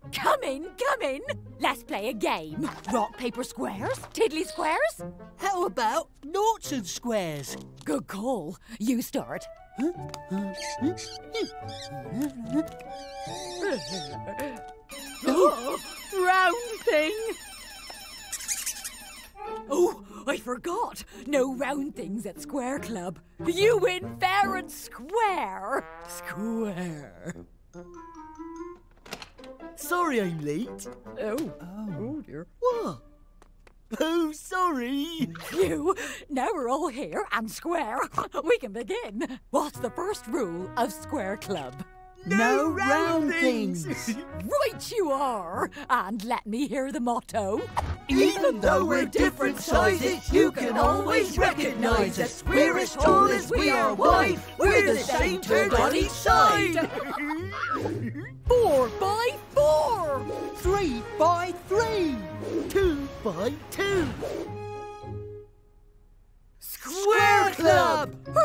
Come in, come in. Let's play a game. Rock, paper, squares? Tiddly squares? How about noughts and squares? Good call. You start. Oh, round thing. Oh, I forgot. No round things at Square Club. You win fair and square. Square. Sorry I'm late. Oh dear. What? Oh, sorry. Phew. Now we're all here and square. We can begin. What's the first rule of Square Club? No round things. Right you are. And let me hear the motto. Even though we're different sizes, you can always recognise us. We're as tall as we are wide. We're the same turned on each side. 4 by 4. 3 by 3. 2 by 2. Square Club!